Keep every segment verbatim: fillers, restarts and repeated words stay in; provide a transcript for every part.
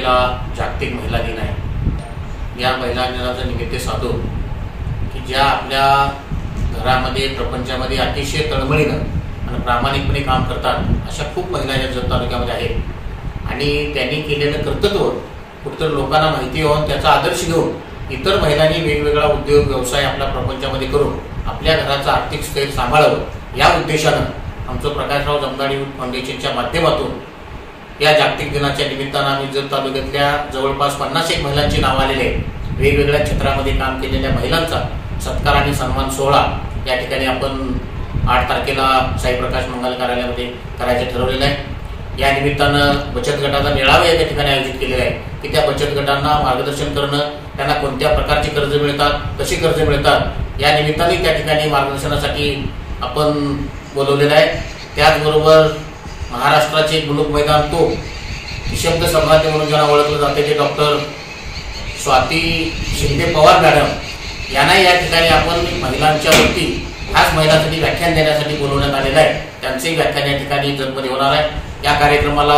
तारखेला जागतिक महिला दिन आहे। या महिला दिनाचं निमित्त साधून की ज्या आपल्या घरामध्ये प्रपंचामध्ये अतिशय तळमळीनं आणि प्रामाणिकपणे काम करतात अशा खूप महिला या जत तालुक्यामध्ये आहेत आणि त्यांनी केलेलं कर्तृत्व कुठेतरी लोकांना माहिती होऊन त्याचा आदर्श घेऊन इतर महिलांनी वेगवेगळा उद्योग व्यवसाय आपल्या प्रपंचामध्ये करून आपल्या घराचा आर्थिक स्थैर्य सांभाळावं या उद्देशानं आमचं प्रकाशराव जमदाडे फाउंडेशनच्या माध्यमातून या जागतिक दिनाच्या निमित्तानं आम्ही जत तालुक्यातल्या जवळपास पन्नास एक महिलांची नाव आलेले वेगवेगळ्या क्षेत्रामध्ये काम केलेल्या महिलांचा सत्कार आणि सन्मान सोहळा या ठिकाणी आपण आठ तारखेला साईप्रकाश मंगल कार्यालयामध्ये करायचं ठरवलेलं आहे। या निमित्तानं बचत गटाचा मेळावा या ठिकाणी आयोजित केलेला आहे की त्या बचत गटांना मार्गदर्शन करणं, त्यांना कोणत्या प्रकारची कर्ज मिळतात, कशी कर्ज मिळतात या निमित्ताने त्या ठिकाणी मार्गदर्शनासाठी आपण बोलवलेलं आहे। त्याचबरोबर महाराष्ट्राचे मुलुक मैदान तो शब्द सम्राज्ञी म्हणून ज्यांना ओळखलं जाते ते डॉक्टर स्वाती शिंदे पवार मॅडम यांना या ठिकाणी आपण महिलांच्या वरती खास महिलांसाठी व्याख्यान देण्यासाठी बोलवण्यात आलेलं आहे। त्यांचे व्याख्यान या ठिकाणी जतमध्ये होणार आहे। या कार्यक्रमाला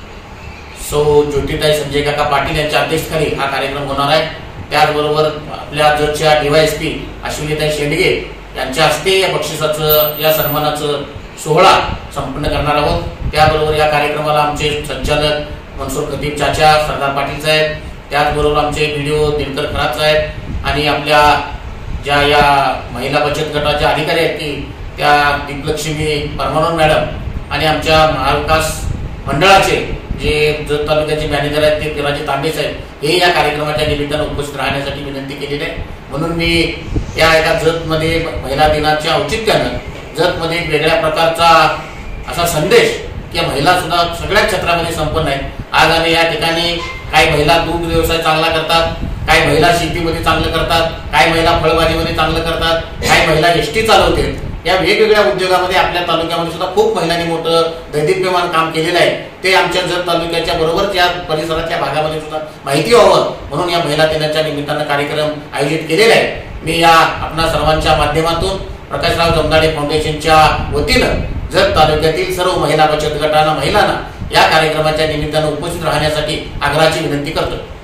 सौ ज्योतिताई संजय काका पाटील यांच्या अध्यक्षतेखाली हा कार्यक्रम होणार आहे। त्याचबरोबर आपल्या जतच्या डीवायएसपी अश्विनीताई शेंडगे यांच्या हस्ते या बक्षिसाचं या सन्मानाचं सोहळा संपन्न करणार आहोत। त्याबरोबर या कार्यक्रमाला आमचे संचालक मनसूर खतीब चाचा, सरदार पाटील साहेब, त्याचबरोबर आमचे व्हिडिओ दिनकर खरात साहेब आणि आपल्या ज्या या महिला बचत गटाच्या अधिकारी आहेत की त्या दीपलक्ष्मी परमानंद मॅडम आणि आमच्या महाविकास मंडळाचे जे जत तालुक्याचे मॅनेजर आहेत ते किराजी तांबे साहेब हे या कार्यक्रमाच्या निमित्तानं उपस्थित राहण्यासाठी विनंती केलेली आहे। म्हणून मी या एका जतमध्ये महिला दिनाच्या औचित्यानं जतमध्ये एक वेगळ्या प्रकारचा असा संदेश की महिला सुद्धा सगळ्या क्षेत्रामध्ये संपन्न आहेत। आज आम्ही या ठिकाणी काही महिला दूध व्यवसाय चांगला करतात, काही महिला शेतीमध्ये चांगलं करतात, काही महिला फळभाजीमध्ये चांगलं करतात, काही महिला एसटी चालवते। या वेगवेगळ्या उद्योगामध्ये आपल्या तालुक्यामध्ये सुद्धा खूप महिलांनी मोठं दैदिप्यमान काम केलेलं आहे। ते आमच्या जत तालुक्याच्या बरोबरच या परिसराच्या भागामध्ये सुद्धा माहिती व्हावं म्हणून या महिला दिनाच्या निमित्तानं कार्यक्रम आयोजित केलेला आहे। मी या आपणा सर्वांच्या माध्यमातून प्रकाशराव जमदाडे फाउंडेशनच्या वतीनं जत तालुक्यातील सर्व महिला बचत गटांना महिलांना या कार्यक्रमाच्या निमित्तानं उपस्थित राहण्यासाठी आग्रहाची विनंती करतो।